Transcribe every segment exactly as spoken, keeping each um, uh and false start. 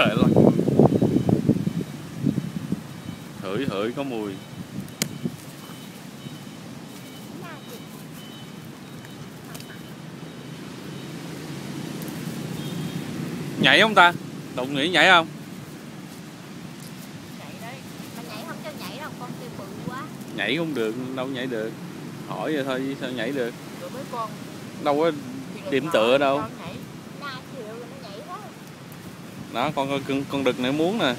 Trời ơi, hửi hửi có mùi. Nhảy không ta? Đụng nghĩ nhảy không? Nhảy đấy. Mà nhảy không cho nhảy đâu, con kia bự quá. Nhảy không được, đâu nhảy được. Hỏi vậy thôi sao nhảy được? Rồi mấy con Đâu có điểm tựa đâu. Đó, con con con đực này muốn nè.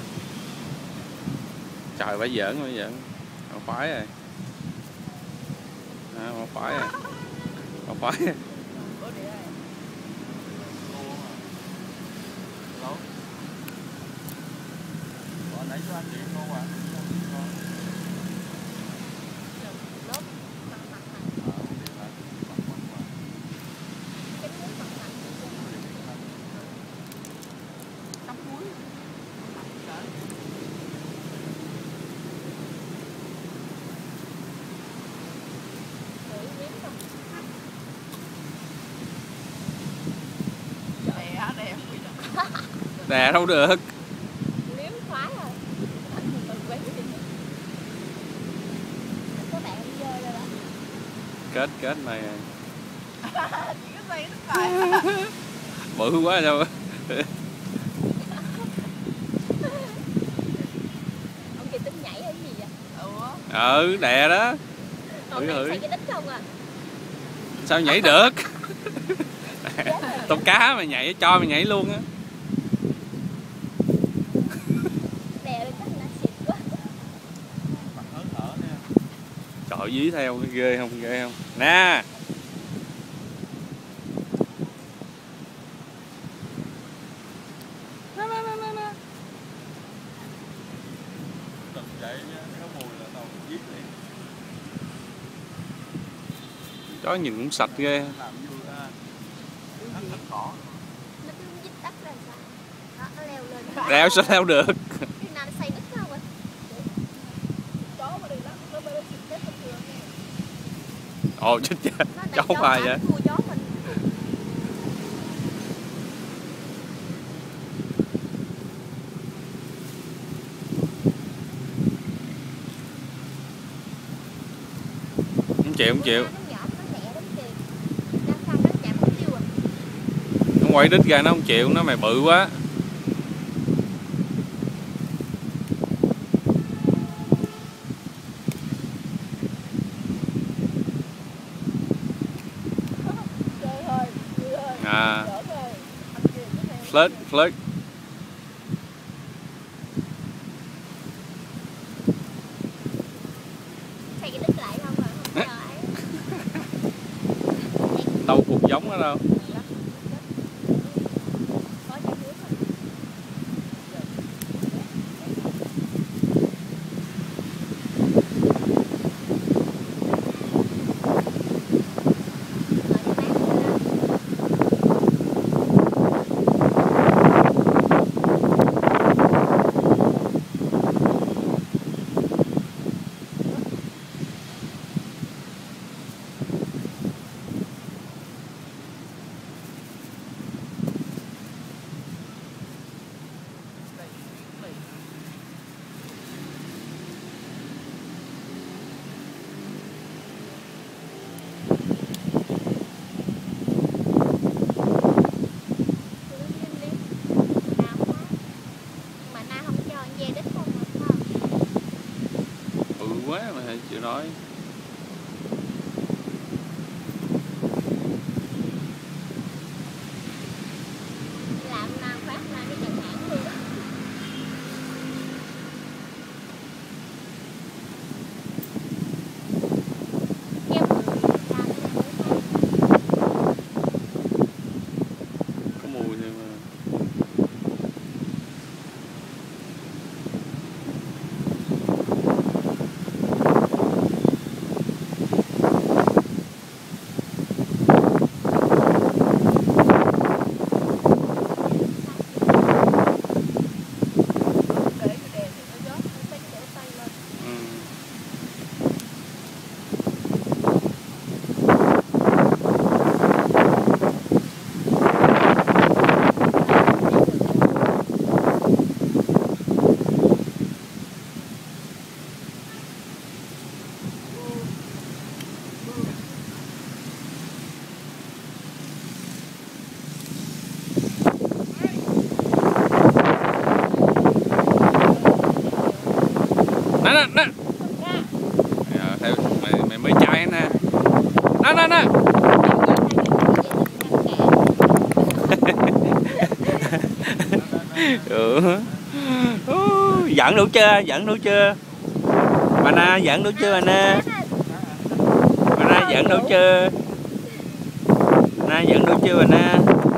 Trời, phải giỡn, phải giỡn. Họ khoái rồi. À, họ khoái rồi. Họ khoái rồi. Đè đâu được. Liếm khoái rồi. Có bạn đi chơi rồi đó. Kết kết này. Chỉ có dây nó cài. Bự quá sao. Ông kia tính nhảy hay gì vậy? Ừ, đè đó. Ông này xài cái đít không à? Sao nhảy được? Tôm cá mà nhảy, cho mày nhảy luôn á. Đè lên chắc là xịt quá. Trời, dí theo ghê không, ghê không? Nè. Chó nhìn cũng sạch ghê. Leo sao leo được? Ồ, chết chết. Chó hoài vậy. Không chịu, không chịu. Nó quay đít ra nó không chịu, nó mày bự quá. À, flirt, flirt. Đâu cuộc giống đó đâu. Quá mà chịu nói. Làm nào phát ra cái chẳng hạn luôn đó. Có mùi thôi mà. nữa. Giận đủ chưa? Giận đủ chưa? Bà Na giận đủ chưa bà Na? Bà Na giận đủ chưa? Na giận đủ chưa bà Na?